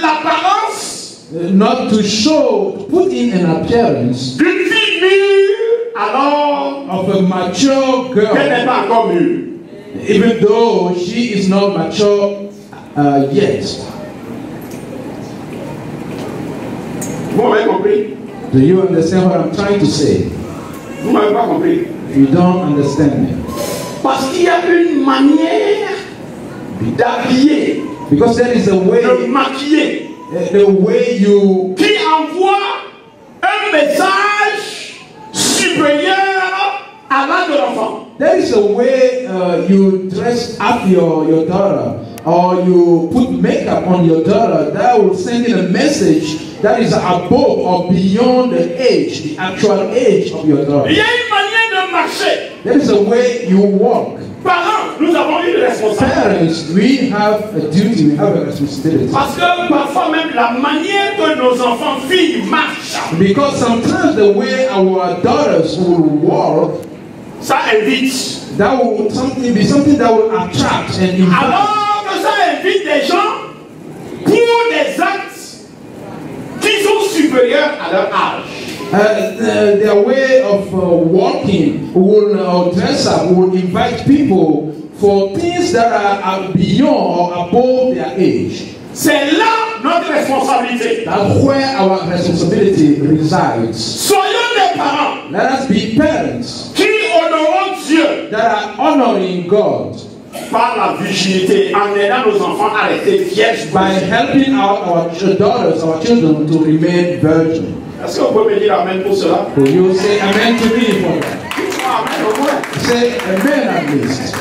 l'apparence, not to show, to put in an appearance d'une fille mûre alors of a mature qu'elle n'est girl, pas encore mûre. even though she is not mature yet. Vous m'avez compris? Do you understand what I'm trying to say? Vous m'avez pas compris? You don't understand me. Parce qu'il y a une manière d'habiller, Because there is a way, de maquiller, the way you, qui envoie un message supérieur à l'âge de l'enfant. there is a way you dress up your daughter, or you put makeup on your daughter that will send in a message that is above or beyond the age, the actual age of your Il daughter. y a une manière de marcher. There is a way you walk. Parents, nous avons une responsabilité. Parents, we have a duty, we have a responsibility. Parce que parfois même la manière que nos enfants filles marchent, Because sometimes the way our daughters will walk, ça invite. that will be something that will attract and invite. Alors que ça invite des gens pour des actes qui sont supérieurs à leur âge. Their way of walking will dress up, will invite people for things that are beyond or above their age. C'est là notre responsabilité. That's where our responsibility resides. Soyons des parents Let us be parents qui honorons Dieu that are honoring God par la virginité en aidant nos enfants à rester vierges. by helping out our daughters, our children to remain virgin. Est-ce que vous pouvez me dire amen pour cela? Will you say amen to me for that? Amen au moins. Say amen at least.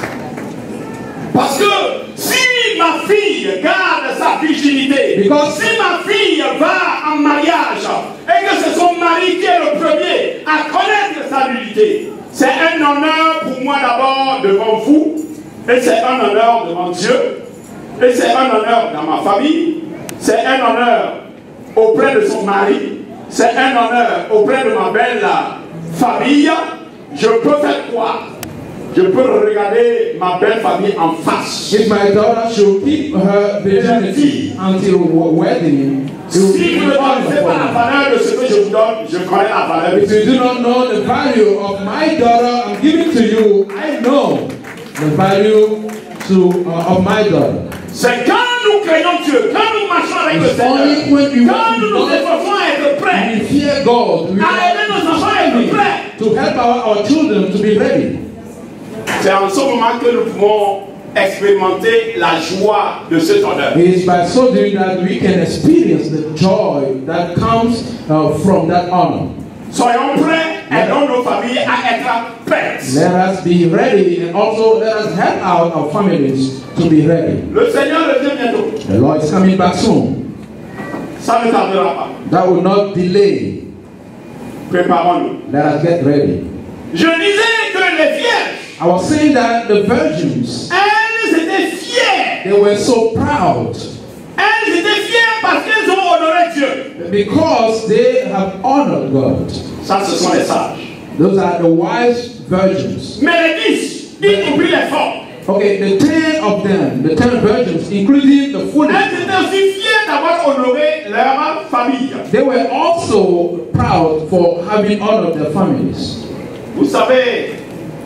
Parce que si ma fille garde sa virginité, Because- si ma fille va en mariage et que c'est son mari qui est le premier à connaître sa nudité, c'est un honneur pour moi d'abord devant vous, et c'est un honneur devant Dieu, et c'est un honneur dans ma famille, c'est un honneur auprès de son mari, c'est un honneur auprès de ma belle famille. Je peux faire quoi? Je peux regarder ma belle famille en face. If my daughter should keep her virginity until wedding, it will Si be vous ne an honor connaissez for pas la me. valeur de ce que je vous donne, je connais la valeur de If ce you do not know the value of my daughter I'm giving to you, I know the value of my daughter. C'est quand nous craignons Dieu, quand nous marchons avec le It's only Seigneur, when we quand walk nous with nous God, efforçons à être prêts, we fear God, we à aider nos enfants à être prêts. to help our children to be ready. C'est en ce moment que nous pouvons expérimenter la joie de cet honneur. It is by so doing that we can experience the joy that comes from that honor. Soyons prêts, aidons nos familles à être prêtes. Let us be ready, and also let us help out our families to be ready. Le Seigneur revient bientôt. The Lord is coming back soon. Ça ne tardera pas. That will not delay. Préparons-nous. Let us get ready. Je disais que les vierges, I was saying that the virgins, elles étaient fières. they were so proud Elles étaient fières parce qu'elles ont honoré Dieu. because they have honored God. Ça, ce sont les sages. Those are the wise virgins. Mais les 10, y compris les forts, Okay, the 10 of them, the 10 virgins, including the foolish, elles étaient aussi fières d'avoir honoré leur famille. they were also proud for having honored their families. Vous savez,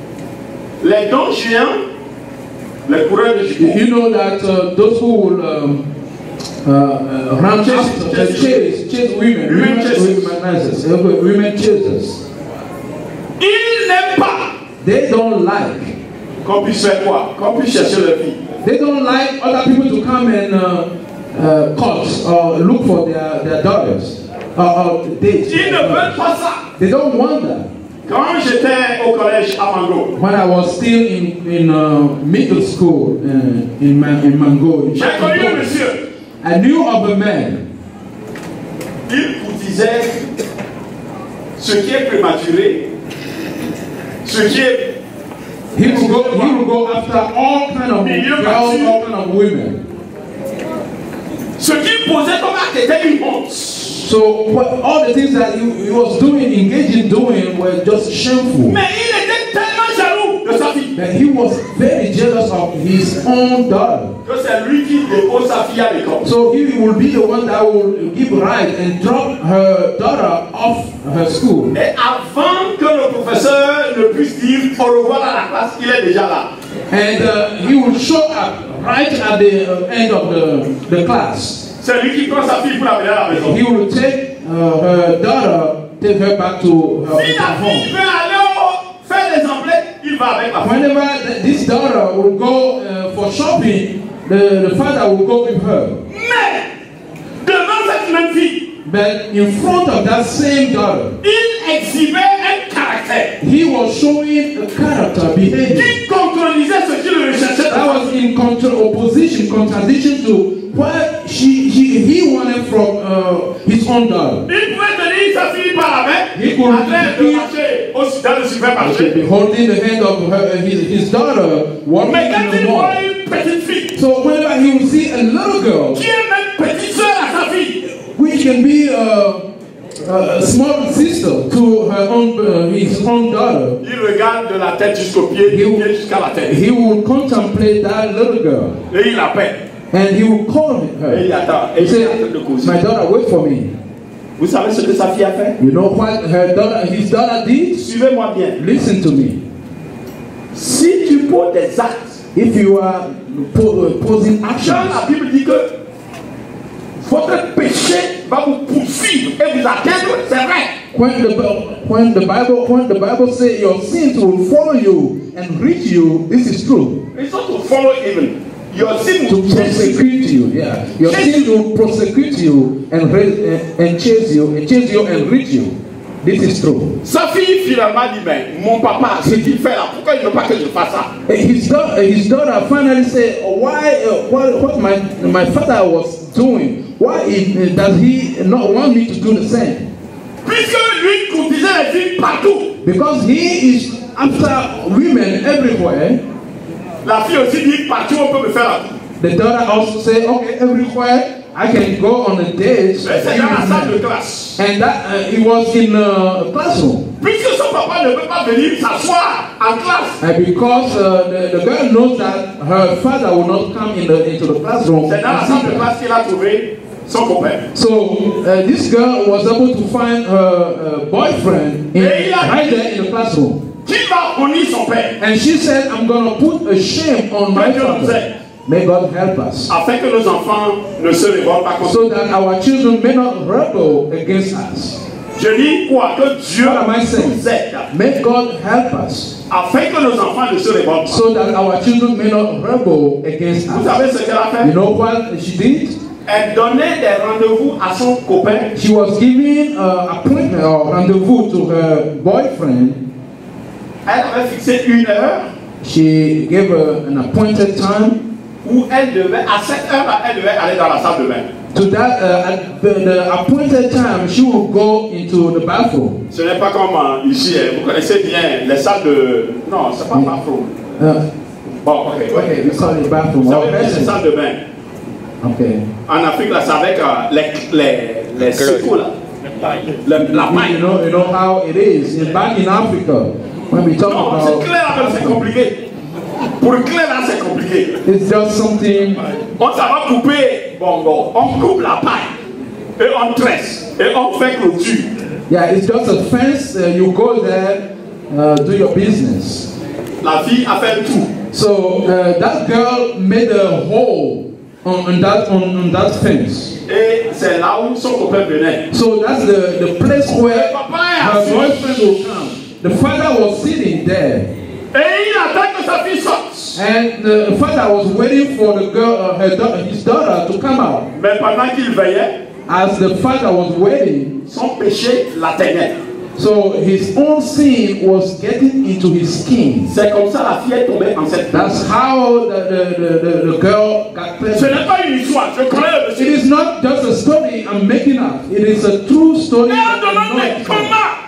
les dons géants, les coureurs de jumeaux, You know that those who will run after, chase women chasers, ils n'aiment pas they don't like. qu'on puisse faire quoi? Qu'on puisse chercher leur fille. They don't like other people to come and court or look for their daughters or date. Ils ne veulent pas ça. They don't want that. Quand j'étais au collège à Mango, When I was still in middle school in Mango, j'ai connu un monsieur. I knew of a man. Il vous disait ce qui est prématuré, ce qui est. He will go after all kind of girls, all kind of women. Ce qu'il posait comme acte était une honte. So all the things that he was doing, engaged in doing, were just shameful. Mais il était tellement jaloux de sa fille. that he was very jealous of his own daughter. Que c'est lui qui dépose sa fille à l'école. So he will be the one that will give right and drop her daughter off her school. Et avant que le professeur ne puisse dire au revoir à la classe, il est déjà là. And he will show up right at the end of the class. C'est lui qui prend sa fille pour l'amener à la maison. He will take her daughter, take her back to her Si la fille home. veut aller faire des emplettes, il va avec la fille. Whenever this daughter will go for shopping, the father will go with her. Mais, devant cette même fille, But in front of that same daughter, il exhibait un caractère he was showing a character behavior qui contredisait ce qu'il recherchait. that was in contradiction to what he wanted from his own daughter. Il pouvait tenir sa fille par la main, He could en train de marcher dans le He supermarché. should be holding the hand of his daughter, walking Mais in quand the il voit mall. une petite fille So whenever he will see a little girl, qui est même petite sœur à sa fille, which can be a small sister to her own, his own daughter, il regarde de la tête jusqu'au pied, du pied jusqu'à la tête. he will contemplate that little girl Et il l'appelle. and he will call Et il her. attend. Et He il say, attend de causer. "My daughter, wait for me." Vous savez ce que sa fille a fait? You know what his daughter did? Suivez-moi bien. Listen to me. Si tu poses des actes, If you are posing Jean, actions, la Bible dit que votre péché va vous poursuivre et vous atteindre, c'est vrai. when the Bible says your sins will follow you and reach you, this is true. It's not to follow even. Your sin To will chase you. prosecute you, yeah. Your sin will prosecute you and chase you and reach you. This is true. Sa fille finalement dit, mais mon papa, ce qu'il fait là, pourquoi il ne veut pas que je fasse ça? His daughter finally said, "Why? What my father was doing? Why does he not want me to do the same?" Puisque lui courtisait les filles partout. Because he is after women everywhere. La fille aussi dit, partout on peut me faire la cour. The daughter also say, "Okay, everywhere I can go on a date." Mais c'est dans la salle de classe. And that it was in a classroom. Puisque son papa ne peut pas venir s'asseoir en classe. And because the girl knows that her father will not come into the classroom. C'est dans la salle de classe qu'il a trouvé son copain. So this girl was able to find her boyfriend right there in the classroom. Qui va honner son père? And she said, "I'm going to put a shame on my father." May God help us. Afin que nos enfants ne se révoltent pas contre So that our children may not rebel against us. Je dis quoi? Que Dieu What am I saying? nous aide. May God help us. Afin que nos enfants ne se révoltent pas. So that our children may not rebel against Vous us. savez ce qu'elle a fait? You know what she did? Elle donnait des rendez-vous à son copain. She was giving appointment or rendezvous to her boyfriend. Elle avait fixé une heure She gave an appointed time. où elle devait, à cette heure-là, elle devait aller dans la salle de bain. To that, at the appointed time, she will go into the bathroom. Ce n'est pas comme ici, vous connaissez bien les salles de... Non, c'est pas bathroom. Bon, ok. Okay, we call it bathroom. Vous Or savez bien les bathroom. salles de bain. Okay. En Afrique, là, c'est avec les secours, là. La paille. You know how it is. Back in Africa, when we talk Non, c'est about, clair, là, c'est compliqué. Pour le clair, là, c'est compliqué. it's just something. On ça va couper, bon, on coupe la paille. Et on tresse. Et on fait clôture. Yeah, it's just a fence. You go there, do your business. La fille a fait tout. So that girl made a hole on that fence. Et c'est là où son copain venait. So that's the place where her boyfriend will come. The father was sitting there. Et il attend que sa fille sorte. And the father was waiting for the girl, his daughter, to come out. Mais pendant qu'il veillait, As the father was waiting, son péché l'atteignait. so his own sin was getting into his skin. C'est comme ça la fille est tombée enceinte. That's how the girl got Ce pregnant. n'est pas une histoire, je connais le It monsieur. is not just a story I'm making up. It is a true story. Et that on I demande, mais know.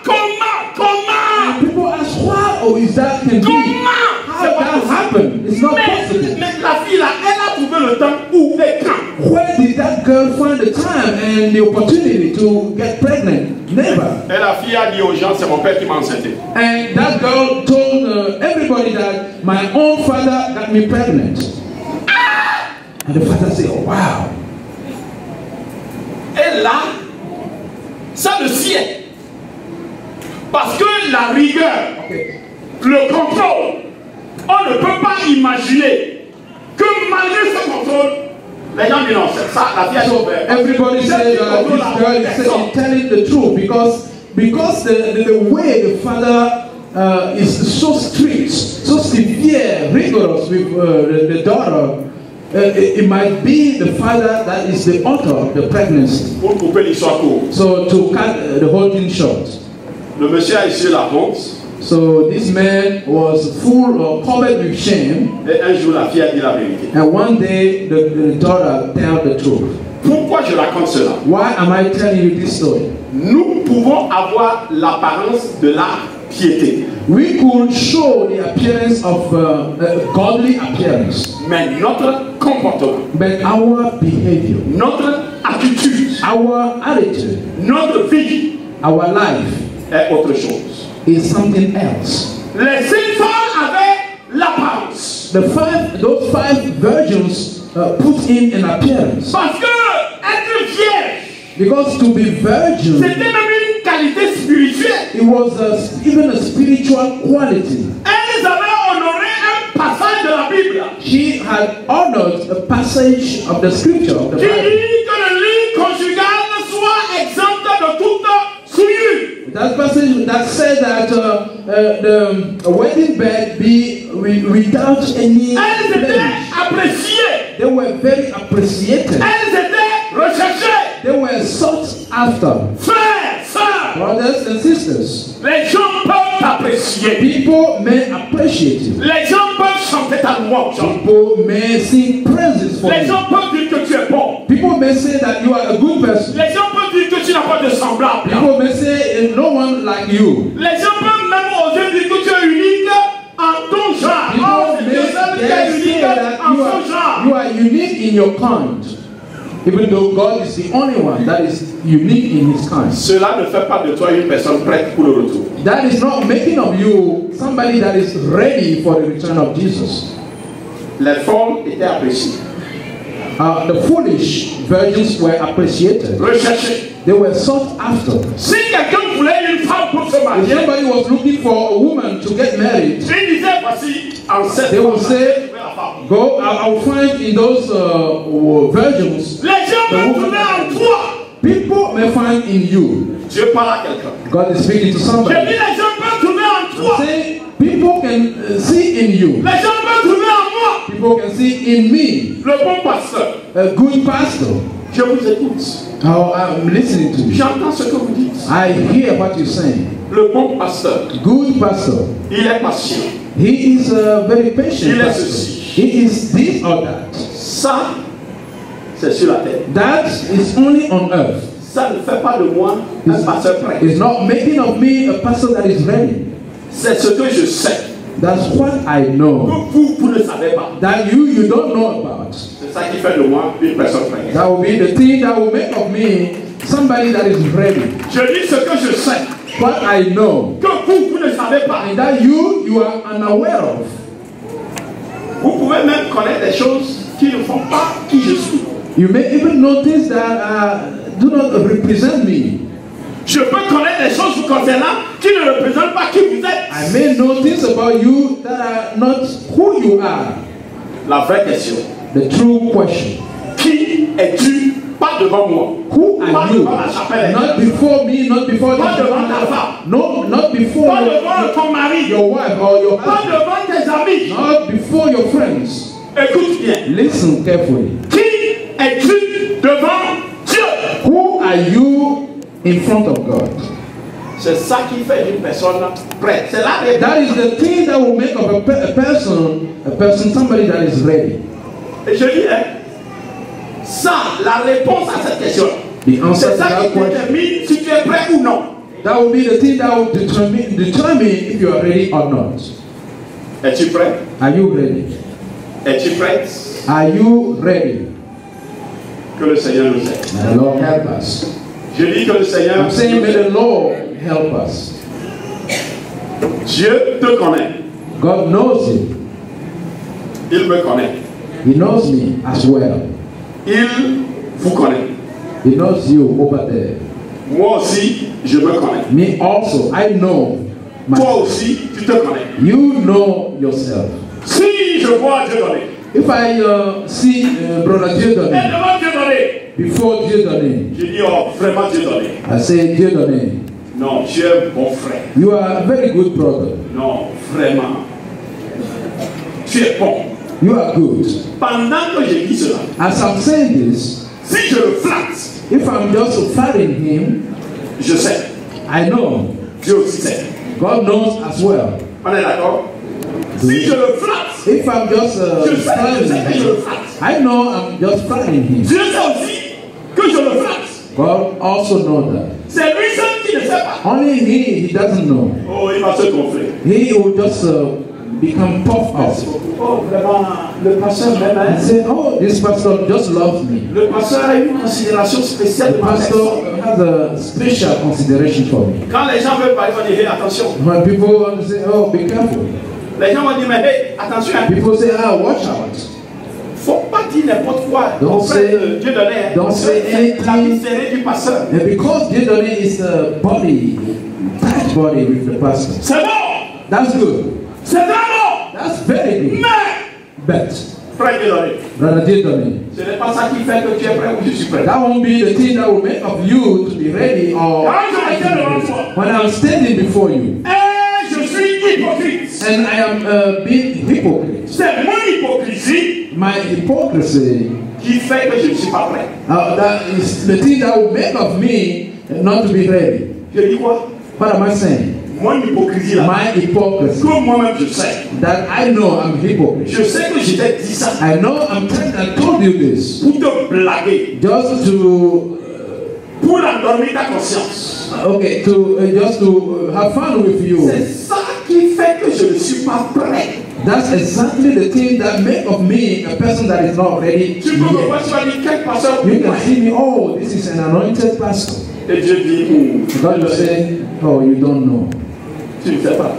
comment? And people ask, how is that can be? How that happened? It's not possible. Mais la fille là, elle a trouvé le temps où et quand. Where did that girl find the time and the opportunity to get pregnant? Never. Et la fille a dit aux gens, c'est mon père qui m'a enceinté. And that girl told everybody everybody that my own father got me pregnant. And the father said, oh, wow. Et là, ça le sied. Parce que la rigueur, le contrôle, on ne peut pas imaginer que malgré ce contrôle, les gens disent non, c'est ça, la vie est sauvée. Everybody said that this girl is telling the truth because the way the father is so strict, so severe, rigorous with the daughter. It might be the father that is the author of the pregnancy. So to cut the whole thing short. Le monsieur a essuyé la honte. So this man was full or covered with shame. Et un jour la fille a dit la vérité. And one day the daughter told the truth. Pourquoi je raconte cela? Why am I telling you this story? Nous pouvons avoir l'apparence de la piété. We could show the appearance of godly appearance. Mais notre comportement, but our behavior, notre attitude, our attitude, notre vie, our life est autre chose. Is something else. Les 5 femmes avaient l'apparence. Those five virgins put in an appearance. Parce que être vierge, because to be virgin, c'était même une qualité spirituelle. It was even a spiritual quality. Elles avaient honoré un passage de la Bible. She had honored a passage of the scripture of the Bible. Qui dit que le lit conjugal soit exempt de toute souillure. That passage that said that the wedding bed be without any. Elles étaient appréciées. They were very appreciated. Elles étaient recherchées. They were sought after. Frères, sœurs, brothers and sisters. Les gens peuvent apprécier. People may appreciate you. Les gens peuvent chanter ta louange. People may sing praises for you. Les gens peuvent dire que tu es bon. People may say that you are a good person. Les gens peuvent dire que tu n'as pas de semblable. People may say no one like you. Les gens peuvent même oser dire que tu es unique en ton genre. People may say that you are unique in your kind. Even though God is the only one that is unique in his kind. Cela ne fait pas de toi une personne prête pour le retour. That is not making of you somebody that is ready for the return of Jesus. Les folles étaient appréciées. The foolish virgins were appreciated. Recherchées. They were sought after. Si quelqu'un voulait une femme pour se marier, if somebody was looking for a woman to get married, il disait voici en cette they will say, go, I will find in those virgins. Les gens vont trouver en toi. People may find in you. Dieu parle à quelqu'un. God is speaking to somebody. Je dis les gens peuvent trouver en toi. Say, people can see in you. Les gens peuvent trouver en moi. People can see in me. Le bon pasteur. A good pastor. Je vous écoute. Oh, I'm listening to you. J'entends ce que vous dites. I hear what you're saying. Le bon pasteur. Good pastor. Il est patient. He is very patient. Il est ceci. He is this or that. Ça, c'est sur la terre. That is only on earth. Ça ne fait pas de moi un pasteur prêt. It's not making of me a pastor that is ready. C'est ce que je sais. That's what I know. Que vous ne savez pas. That you don't know about. C'est ça qui fait de moi une personne prête. That will be the thing that will make of me somebody that is ready. Je dis ce que je sais. What I know. Que vous ne savez pas. And that you are unaware of. Vous pouvez même connaître des choses qui ne font pas qui je suis. You may even notice that do not represent me. Je peux connaître des choses vous concernant qui ne représentent pas qui vous êtes. I may notice about you that are not who you are. La vraie question. The true question. Qui es-tu? Pas devant moi. Who are pas you? Devant la chapelle. Not before me, not before pas devant ta femme. No, not before pas devant ton mari. Your wife or your pas husband. devant tes amis. Not before your friends. Écoute bien. Listen carefully. Qui es-tu devant Dieu? Who are you in front of God? C'est ça qui fait d'une personne prête. C'est là que that is the thing that will make of a person somebody that is ready. Et je dis, ça, la réponse à cette question, c'est ça qui détermine si tu es prêt ou non. That will be the thing that will determine if you are ready or not. Es-tu prêt? Are you ready? Es-tu prête? Are you ready? Que le Seigneur nous aide. May the Lord help us. Je dis que le Seigneur. I'm saying may the Lord help us. Dieu te connaît. God knows you. Il me connaît. He knows me as well. Il vous connaît. He knows you over there. Moi aussi, je me connais. Me also, I know Toi myself. aussi, tu te connais. You know yourself. Si je vois Dieu donner, If I see Brother et Dieudonné, devant Dieu donner, before Dieudonné, je dis, oh, vraiment Dieu donner. I say, Dieudonné, Non, tu es mon frère. you are a very good brother. Non, vraiment. Tu es bon. You are good. Pendant que je dis cela, As I'm saying this, si je le flatte, if I'm just flattering him, je sais. I know. Dieu aussi sait. God knows as well. On est d'accord? Si je le flatte, If I'm just je sais flattering que je le him, flatte. I know I'm just flattering him. Dieu sait aussi que je le flatte. God also knows that. C'est lui seul qui ne sait pas. Only he doesn't know. Oh, il va se gonfler. He will just become puffed up. Oh, vraiment, le pasteur m'aime. And say, oh, this pastor just loves me. Le pasteur a une considération spéciale The de ma personne. pastor has a special consideration for me. Quand les gens veulent parler, on dit, hey, attention. When people say, oh, be careful. Les gens vont dire, mais hey, attention. People say, ah, watch out. Faut pas dire n'importe quoi. Don't Auprès say- de Dieu donné. don't say La anything. viscérée du pasteur. And because Dieudonné is a body, tight body with the pastor. C'est bon. That's good. C'est très bon. That's very good. Mais, But, frère Dieu donné, Brother Dieudonné, ce n'est pas ça qui fait que tu es prêt ou je suis prêt. that won't be the thing that will make of you to be ready or Quand je me tiens devant toi, when I'm standing before you et je suis hypocrite. and I am being hypocrite. C'est mon hypocrisie My hypocrisy, qui fait que je ne suis pas prêt. that is the thing that will make of me not to be ready. Je dis quoi? What am I saying? Mon hypocrisie là. My hypocrisy. Que moi-même je sais. That I know I'm hypocrite. Je sais que je t'ai dit ça I know I told you this pour te blaguer, just to pour endormir ta conscience. okay just to have fun with you. C'est ça qui fait que je ne suis pas prêt. That's exactly the thing that make of me a person that is not ready Tu peux me voir, yet. tu vas dire quel pasteur You pour moi. can see me, oh, this is an anointed pastor. Et Dieu dit, God will say, oh, you don't know. tu ne sais pas.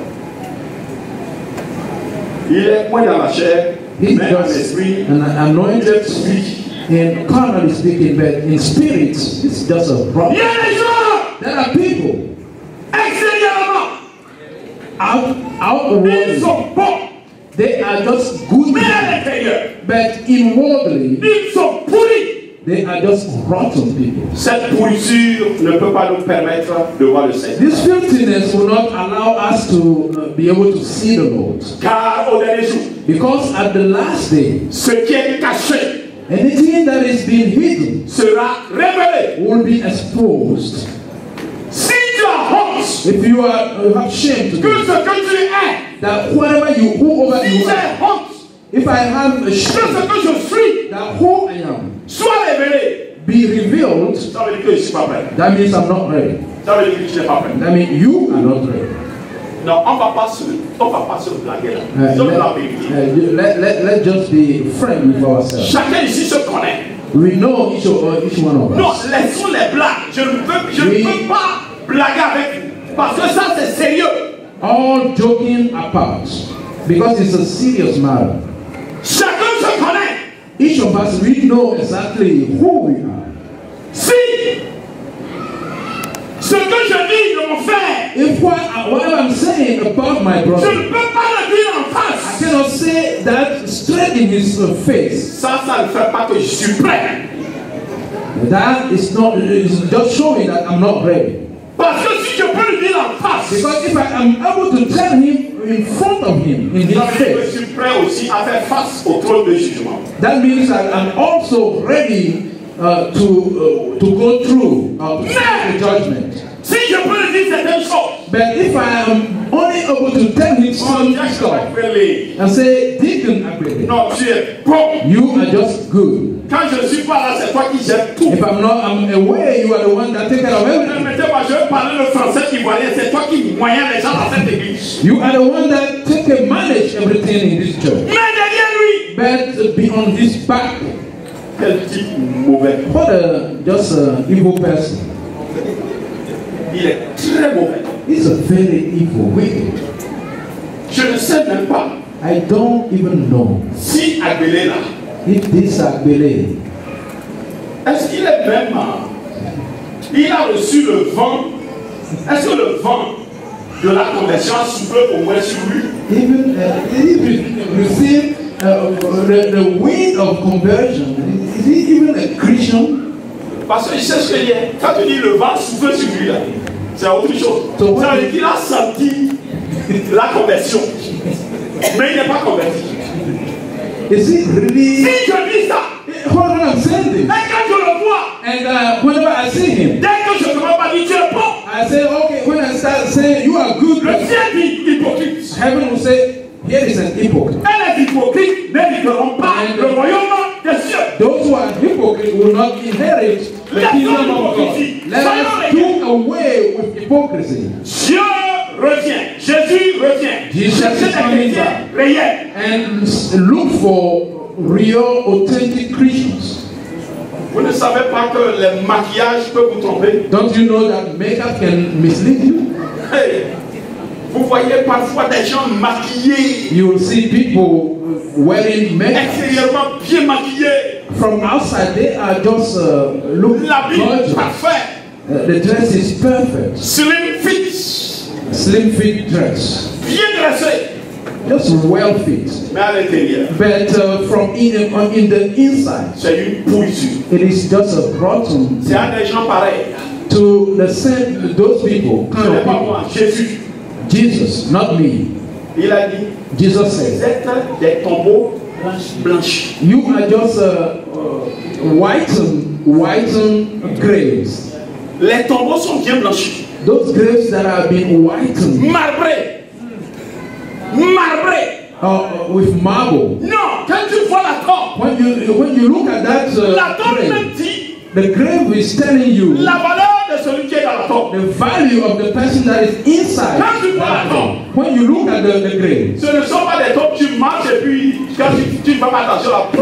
Il est moins dans la chair, He's mais en just esprit, an il est anointed spirit. in carnally speaking, but in spirit, it's just a Il y problem. a des gens There are people extérieurement, ils outwardly, sont bons, they are just good, mais à l'intérieur, but inwardly, ils sont pourris. they are just rotten people. Cette pourriture ne peut pas nous permettre de voir le Seigneur. This filthiness will not allow us to be able to see the Lord. Car au dernier jour, Because at the last day, ce qui est caché anything that is being hidden sera révélé. will be exposed. Si tu as honte If you have shame que today, ce que tu es, that whoever si you j'ai are, honte if I have a que shame, ce que je suis that who I am soit révélé, be revealed, ça veut dire que je ne suis pas prêt. that means I'm not ready. Ça veut dire que tu n'es pas prêt. That means you are not ready. Non, on ne va pas se blaguer là. C'est la vérité. Let's just be frank with ourselves. Chacun ici se connaît. We know each one of Non, us. laissons les blagues. Je ne peux pas blaguer avec vous. Parce que ça, c'est sérieux. All joking apart, because it's a serious matter. Chacun se connaît. Each of us, we know exactly who we are. Si ce que je dis de mon frère, If whatever I'm saying about my je brother, ne peux pas le dire en I face. cannot say that straight in his face. Ça ne fait pas que je suis prêt. That is not, it's just showing that I'm not ready. Parce que si je peux le dire en face, Because if I am able to tell him in front of him, in his ça veut dire que je face, suis prêt aussi à faire face au trône de jugement. that means that I'm also ready to go through the judgment. Si je peux le dire certaines choses, But if I am only able to tell him on some dit que je stuff vais appeler. and say, Deacon Agbede, Non, tu es bon. you are just good. Quand je ne suis pas là, c'est toi qui gères tout. If I'm away, you are the one that take care of Ne everything. mettez-moi, je vais parler le français ivoirien, c'est toi qui moyens les gens dans cette église. You are the one that take and manage everything in this church. Mais derrière lui, But be on his back. quel type mauvais. What a just evil person. Il est très mauvais. He's a very evil, wicked. Je ne sais même pas I don't even know si Agbélé là, if this Agbélé, est-ce qu'il est même, il a reçu le vent, est-ce que le vent de la conversion a soufflé au moins sur lui? even if he received the wind of conversion, is he even a Christian? Parce que je sais ce qu'il y a. Quand tu dis le vent souffle sur lui là, c'est autre chose. So Ça veut dire qu'il a senti la conversion. Mais il n'est pas converti. Is he really? Si je dis ça, Hold on, I'm saying this. et quand je le vois, And whenever I see him, dès que je ne commence pas à dire tu es bon, I say, okay, when I start saying you are good, le ciel dit hypocrite. heaven will say, here is an hypocrite. Et les hypocrites n'hériteront pas le royaume des cieux. Those who are hypocrites will not inherit the kingdom of God. Let us do away with hypocrisy. Dieu revient, Jésus revient. Jesus Cherchez is des coming chrétiens back. réels. And look for real, authentic Christians. Vous ne savez pas que le maquillage peut vous tromper? Don't you know that makeup can mislead you? Hey, vous voyez parfois des gens maquillés, You will see people wearing makeup. extérieurement bien maquillés, From outside, they are just look l'habit gorgeous. parfait, The dress is perfect. slim fit, Slim fit dress. bien dressé, Just well fit. mais à l'intérieur, But from in the inside, c'est une pourriture. it is just a rotten. C'est à des gens pareils. To the same, those people, Ce kind n'est of pas people. moi, Jésus. Jesus, not me. Il a dit, Jesus vous said, êtes des tombeaux blanchis. you are just whitened graves. Les tombeaux sont bien blanchis, Those graves that have been whitened marbrés, marbrés. with marble. Non, quand tu vois la tombe, When you look at that la tombe même grave, dit the grave is telling you la valeur de celui qui est dans la tombe. the value of the person that is inside. Quand tu vois la tombe, When you look at the grave, ce ne sont pas des tombes, tu marches et puis quand tu ne fais pas attention là.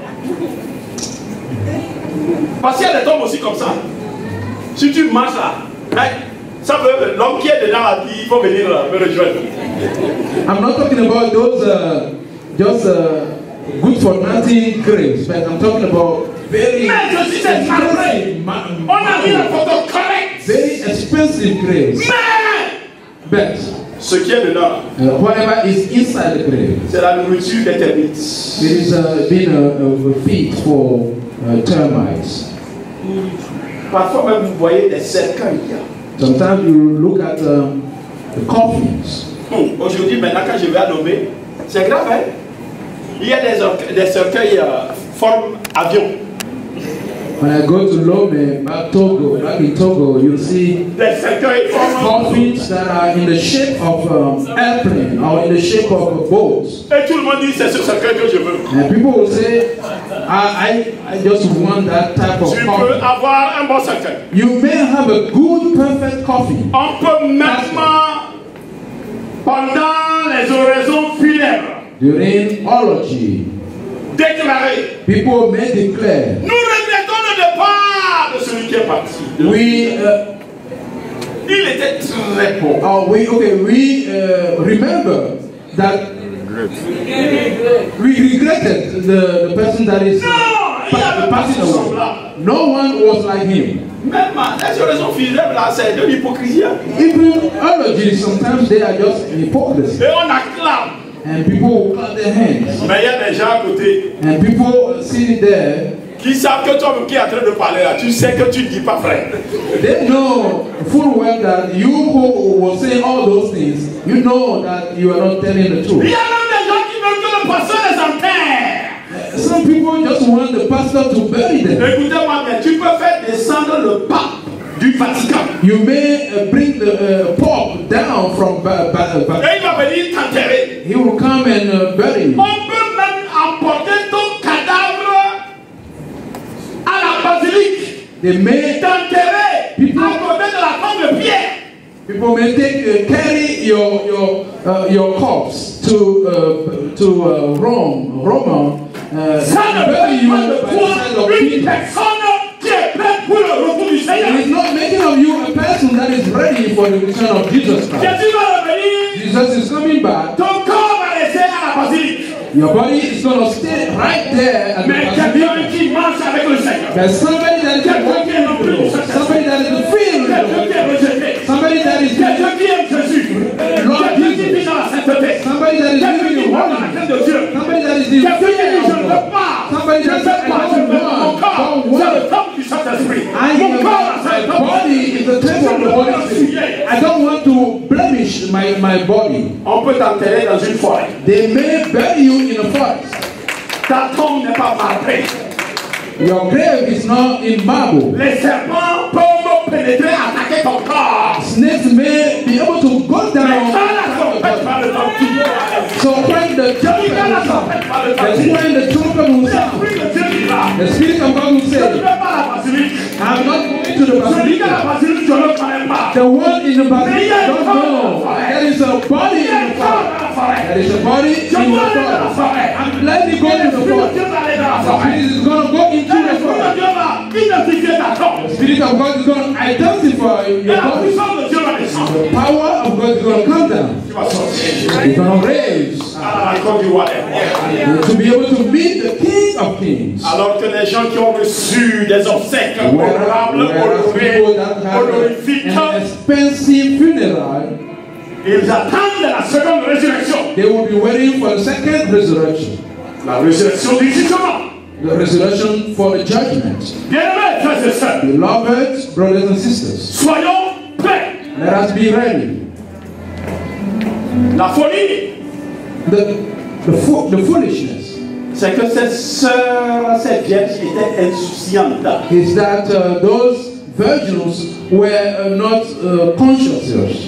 Parce qu'il y a des tombes aussi comme ça. Si tu marches là, hein, ça veut l'homme qui est dedans là, il faut venir là, me rejoindre. I'm not talking about those just good for nothing graves, but I'm talking about very Mais je suis des marbrés. On a mis la photo correcte. very expensive graves. Mais But ce qui est dedans, whatever is inside the grave, c'est la nourriture des termites. it is been a feed for termites. Parfois même vous voyez des cercueils. Sometimes you look at the coffins. Aujourd'hui, maintenant, quand je vais à Lomé, c'est grave, hein? Il y a des cercueils forme avion. When I go to Lome, back in Togo, you'll see Des cercueils forme coffins that are in the shape of airplane or in the shape of boats. Et tout le monde dit c'est ce cercueil que je veux. And people will say, I just want that type of Tu peux coffin. avoir un bon cercueil. You may have a good, perfect coffin. On peut maintenant, pendant les oraisons funèbres, During eulogy, déclarer: people may declare, nous regrettons le départ de celui qui est parti. Il était très pauvre. we remember that we regretted the person that is passing away. No one was like him. Même les oraisons funèbres là, c'est de l'hypocrisie. Even eulogy, sometimes they are just hypocrisy. Et on acclame. And people will clap their hands. Mais il y a des gens à côté And people sitting there, qui savent que toi qui es en train de parler là, tu sais que tu ne dis pas vrai. they know full well that you who were saying all those things, you know that you are not telling the Il truth. y a même des gens qui veulent que le pasteur les enterre. Some people just want the pastor to bury them. Écoutez-moi bien, tu peux faire descendre le pape du Vatican. You may bring the Pope down from Et il va venir t'enterrer. he will come and bury you. On peut même emporter ton cadavre à la basilique. They may T'enterrer à côté de la tombe de Pierre. people may take carry your corpse to Rome, Ça ne bury fait you pas de by the toi side of une Peter. personne qui est prête pour le retour du Seigneur. It is not making of you a person that is ready for the return of Jesus Christ. Jésus va revenir. Jesus is coming back. Ton Your body is going to stay right there. At Mais quelqu'un qui marche avec le Seigneur. There's somebody that is walking with the Lord. Somebody that is free with the Lord. Somebody that is quelqu'un qui aime Jésus. Quelqu'un qui vit dans la sainteté. somebody that is living in holiness. Somebody that is in fear of God. Somebody that says, I don't want. My body is the temple of the Holy Spirit. I don't want to blemish my body. On peut t'enterrer dans une forêt. They may bury you in a forest. Ta tombe n'est pas marbrée. Your grave is not in marble. Les serpents peuvent pénétrer, attaquer ton corps. Snakes may be able to go down. So when the trumpet will sound, that's when the trumpet will sound. The Spirit of God will say, I'm not going to the basilica. The one in the basilica don't know. There is a body in the forest. There is a body in the forest. I'm letting go to the forest. The Spirit is going to go into the forest. The Spirit of God is going to identify your body. The power of God is going to come down. It's going to raise. To be able to meet the King of Kings. Alors que les gens qui ont reçu des obsèques honorables, honorifiques, an expensive funeral, ils attendent la seconde résurrection. They will be waiting for the second resurrection. La résurrection du jugement. The resurrection for the judgment. Bien-aimés, frères et sœurs. Beloved brothers and sisters. Soyons prêts. Let us be ready. La folie. The foolishness. C'est que ces sœurs, ces vierges étaient insouciantes. Is that those virgins were not conscious.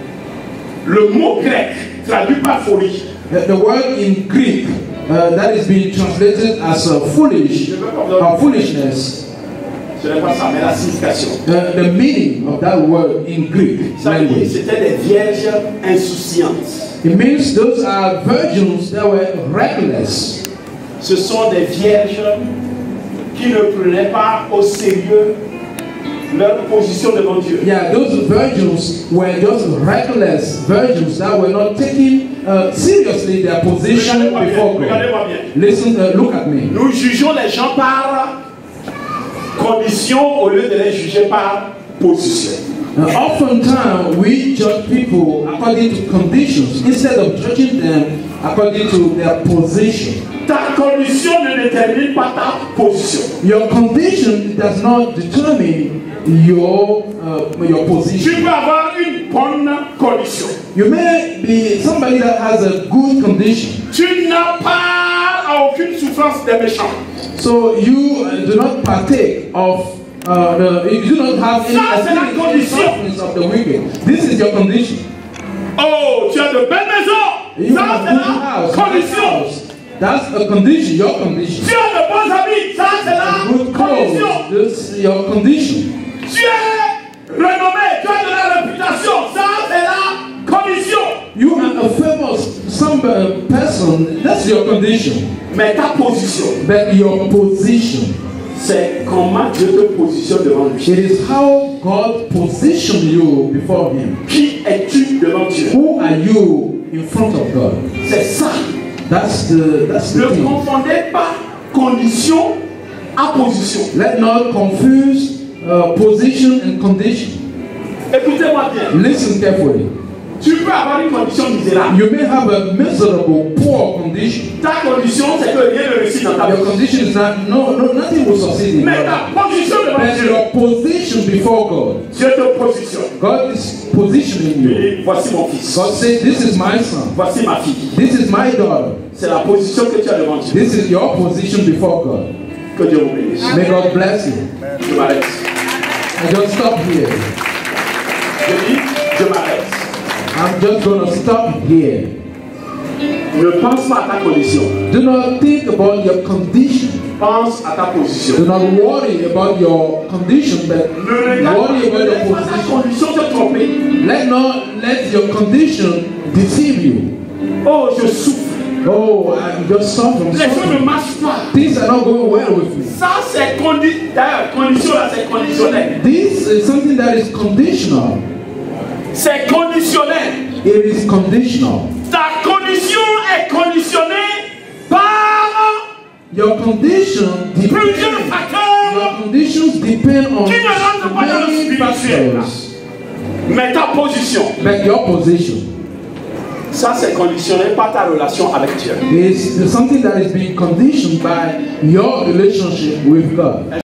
Le mot grec traduit par folie. The word in Greek that is being translated as foolish or foolishness. Ce n'est pas ça, mais la signification. The meaning of that word in Greek language. C'était des vierges insouciantes. It means those are virgins that were reckless. Ce sont des vierges qui ne prenaient pas au sérieux leur position devant Dieu. Yeah, those virgins were just reckless virgins that were not taking seriously their position before God. Listen, look at me. Nous jugeons les gens par condition au lieu de les juger par position. Oftentimes we judge people according to conditions instead of judging them according to their position. Ta condition ne détermine pas ta position. Your condition does not determine your position. Tu peux avoir une bonne condition. You may be somebody that has a good condition. Tu n'as pas à aucune souffrance des méchants. So you do not partake of you do not have any sufferings of the wicked. This is your condition. Oh, tu as de belles maisons. You Ça, have c'est a la good house. condition. That's a condition, your condition. Tu as de bons amis. Ça, c'est la Good condition. clothes, this is your condition. Tu es renommé. Tu as de la réputation. Ça, c'est la condition. You are a famous person, that's your condition. Mais ta position, But your position, c'est comment Dieu te positionne devant lui. it is how God positioned you before Him. Qui es-tu devant Dieu? Who are you in front of God? C'est ça. That's the Ne thing. confondez pas condition à position. Let not confuse position and condition. Écoutez-moi bien. Listen carefully. Tu peux avoir une condition misérable. You may have a miserable, poor condition. Ta condition, c'est que rien ne réussit dans ta Your vie. condition is not nothing will succeed in your Mais life. ta position devant But Dieu, your position before God, Dieu te positionne. God is positioning you. Et voici mon fils. God says, "This is my son. Voici ma fille. This is my daughter. C'est la position que tu as devant Dieu. This is your position before God." Que Dieu vous bénisse. May God bless you. Je m'arrête. I just stop here. Je dis, je m'arrête. I'm just going to stop here. Ne pense pas à ta condition. Do not think about your condition. Pense à ta position. Do not worry about your condition, but Ne regarde worry about pas your ta position. condition te tromper. Let your condition deceive you. Oh, je souffre. Oh, I'm just suffering. Les choses ne marchent pas. Things are not going well with me. Ça, c'est d'ailleurs, condition là, c'est conditionnel. This is something that is conditional. C'est conditionnel. It is conditional. Ta condition est conditionnée par Your condition plusieurs depends. facteurs Your conditions depend on qui ne rentrent pas dans le many spirituel. factors. Mais ta position, But your position ça c'est conditionné par ta relation avec Dieu. is something that is being conditioned by your relationship with God.